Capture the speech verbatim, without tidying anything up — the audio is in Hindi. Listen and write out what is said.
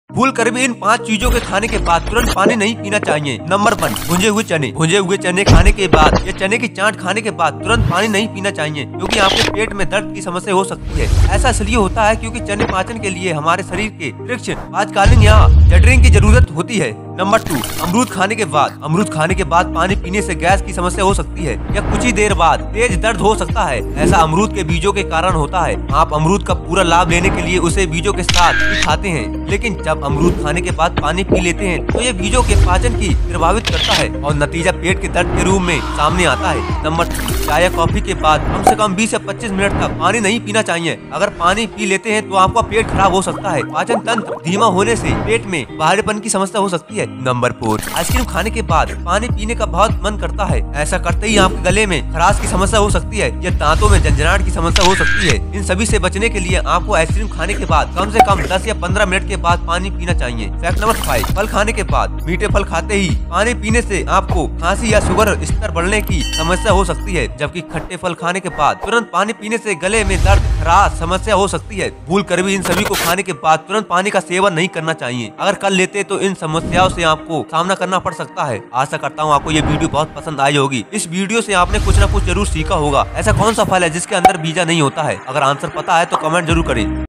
भूल कर भी इन पाँच चीजों के खाने के बाद तुरंत पानी नहीं पीना चाहिए। नंबर वन, भुंजे हुए चने। भुंजे हुए चने खाने के बाद या चने की चाट खाने के बाद तुरंत पानी नहीं पीना चाहिए, क्योंकि आपके पेट में दर्द की समस्या हो सकती है। ऐसा इसलिए होता है क्योंकि चने पाचन के लिए हमारे शरीर के फ्रिक्शन आजकालीन यहाँ जटरिंग की जरूरत होती है। नंबर टू, अमरूद खाने के बाद। अमरूद खाने के बाद पानी पीने से गैस की समस्या हो सकती है या कुछ ही देर बाद तेज दर्द हो सकता है। ऐसा अमरूद के बीजों के कारण होता है। आप अमरूद का पूरा लाभ लेने के लिए उसे बीजों के साथ ही खाते हैं, लेकिन जब अमरूद खाने के बाद पानी पी लेते हैं तो ये बीजों के पाचन की प्रभावित करता है और नतीजा पेट के दर्द के रूप में सामने आता है। नंबर थ्री, चाय या कॉफी के बाद कम से कम बीस से पच्चीस मिनट तक पानी नहीं पीना चाहिए। अगर पानी पी लेते हैं तो आपका पेट खराब हो सकता है। पाचन तंत्र धीमा होने से पेट में भारीपन की समस्या हो सकती है। नंबर फोर, आइसक्रीम खाने के बाद पानी पीने का बहुत मन करता है। ऐसा करते ही आपके गले में खराश की समस्या हो सकती है या दांतों में झंझनाहट की समस्या हो सकती है। इन सभी से बचने के लिए आपको आइसक्रीम खाने के बाद कम से कम दस या पंद्रह मिनट के बाद पानी पीना चाहिए। फैक्ट नंबर फाइव, फल खाने के बाद मीठे फल खाते ही पानी पीने से आपको खांसी या शुगर स्तर बढ़ने की समस्या हो सकती है, जबकि खट्टे फल खाने के बाद तुरंत पानी पीने से गले में दर्द, खराश समस्या हो सकती है। भूल कर भी इन सभी को खाने के बाद तुरंत पानी का सेवन नहीं करना चाहिए। अगर कर लेते तो इन समस्याओं से आपको सामना करना पड़ सकता है। आशा करता हूँ आपको ये वीडियो बहुत पसंद आई होगी। इस वीडियो से आपने कुछ न कुछ जरूर सीखा होगा। ऐसा कौन सा फल है जिसके अंदर बीजा नहीं होता है? अगर आंसर पता है तो कमेंट जरूर करें।